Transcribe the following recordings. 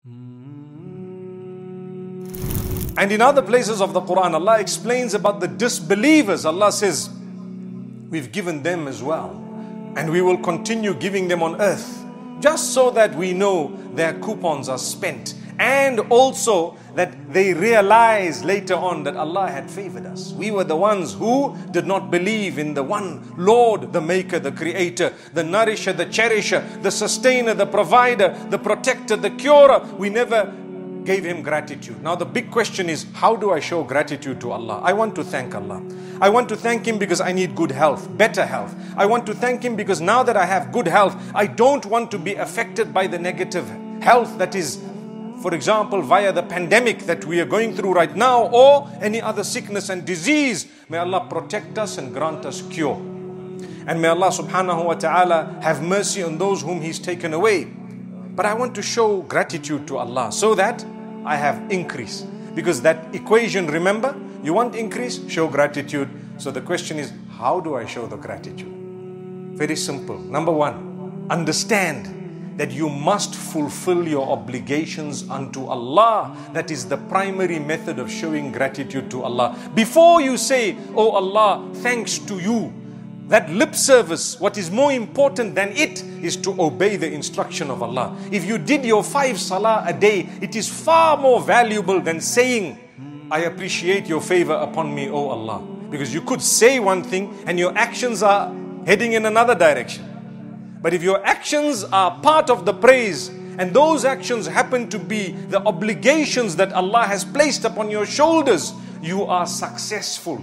And in other places of the Quran, Allah explains about the disbelievers. Allah says, we've given them as well, and we will continue giving them on earth, just so that we know their coupons are spent, and also that they realize later on that Allah had favored us. We were the ones who did not believe in the one Lord, the Maker, the Creator, the Nourisher, the Cherisher, the Sustainer, the Provider, the Protector, the Curer. We never gave Him gratitude. Now the big question is, how do I show gratitude to Allah? I want to thank Allah. I want to thank Him because I need good health, better health. I want to thank Him because now that I have good health, I don't want to be affected by the negative health that is, for example, via the pandemic that we are going through right now, or any other sickness and disease. May Allah protect us and grant us cure. And may Allah subhanahu wa ta'ala have mercy on those whom He's taken away. But I want to show gratitude to Allah so that I have increase. Because that equation, remember, you want increase, show gratitude. So the question is, how do I show the gratitude? Very simple. Number one, understand that you must fulfill your obligations unto Allah. That is the primary method of showing gratitude to Allah. Before you say, oh Allah, thanks to you, that lip service, what is more important than it is to obey the instruction of Allah. If you did your 5 salah a day, it is far more valuable than saying, I appreciate your favor upon me, O Allah. Because you could say one thing and your actions are heading in another direction. But if your actions are part of the praise, and those actions happen to be the obligations that Allah has placed upon your shoulders, you are successful.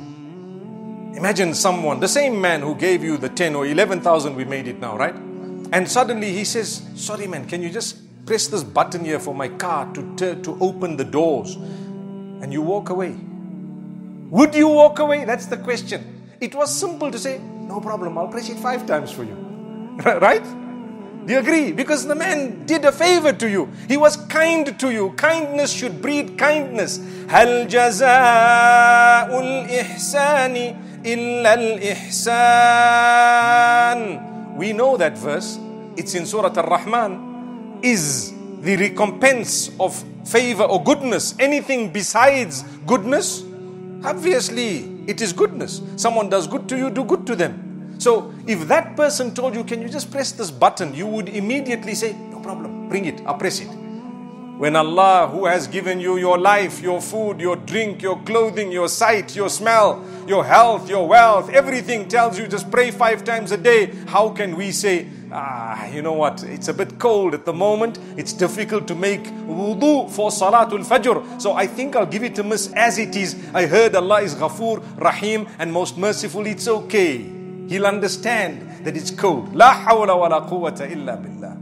Imagine someone, the same man who gave you the 10 or 11,000, we made it now, right? And suddenly he says, sorry man, can you just press this button here for my car to open the doors? And you walk away. Would you walk away? That's the question. It was simple to say, no problem, I'll press it 5 times for you. Right? Do you agree? Because the man did a favor to you. He was kind to you. Kindness should breed kindness. هَلْ جَزَاءُ الْإِحْسَانِ إِلَّا الْإِحْسَانِ. We know that verse. It's in Surah Ar-Rahman. Is the recompense of favor or goodness anything besides goodness? Obviously, it is goodness. Someone does good to you, do good to them. So, if that person told you, can you just press this button? You would immediately say, no problem, bring it, I'll press it. When Allah, who has given you your life, your food, your drink, your clothing, your sight, your smell, your health, your wealth, everything tells you just pray 5 times a day, how can we say, you know what, it's a bit cold at the moment, it's difficult to make wudu for Salatul Fajr, so I think I'll give it to Miss as it is. I heard Allah is Ghafoor, Rahim and most merciful, it's okay. He'll understand that it's cold. La hawla wa la quwwata illa billah.